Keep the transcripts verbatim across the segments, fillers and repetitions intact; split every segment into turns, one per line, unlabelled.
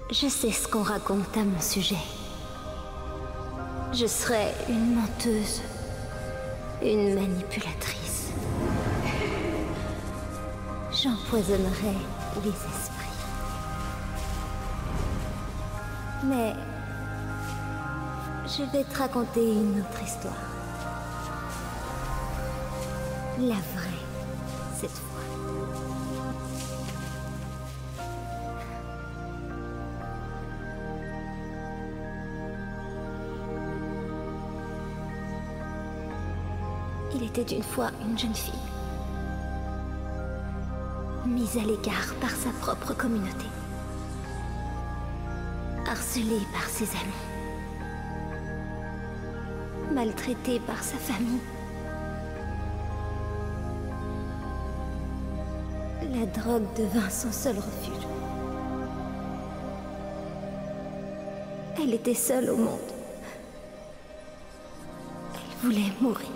Je sais ce qu'on raconte à mon sujet. Je serais une menteuse, une manipulatrice. J'empoisonnerais les esprits. Mais je vais te raconter une autre histoire. La vraie, cette fois. Il était une fois une jeune fille, mise à l'écart par sa propre communauté, harcelée par ses amis, maltraitée par sa famille. La drogue devint son seul refuge. Elle était seule au monde. Elle voulait mourir.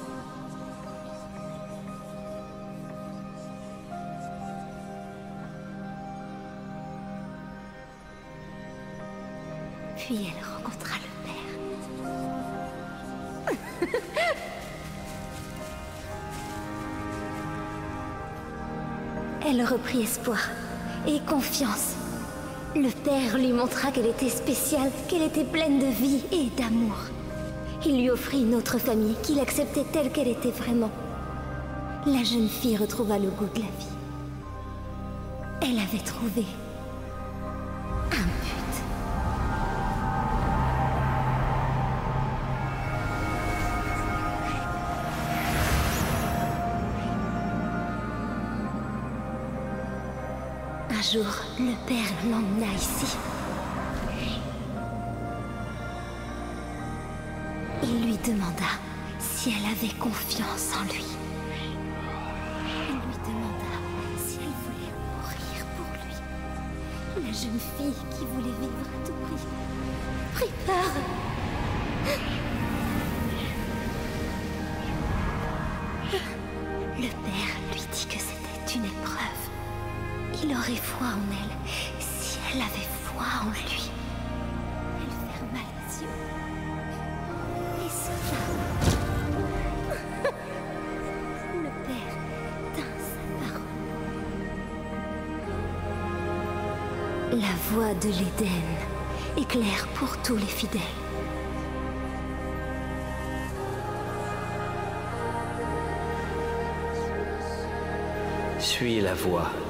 Puis elle rencontra le père. Elle reprit espoir et confiance. Le père lui montra qu'elle était spéciale, qu'elle était pleine de vie et d'amour. Il lui offrit une autre famille qu'il acceptait telle qu'elle était vraiment. La jeune fille retrouva le goût de la vie. Elle avait trouvé un but. Un jour, le père l'emmena ici. Il lui demanda si elle avait confiance en lui. Il lui demanda si elle voulait mourir pour lui. La jeune fille qui voulait vivre à tout prix prit peur. Le père lui dit que c'était une épreuve. Il aurait foi en elle, si elle avait foi en lui. Elle ferma les yeux. Et soudain, le père tint sa parole. La voie de l'Éden éclaire pour tous les fidèles.
Suis la voie.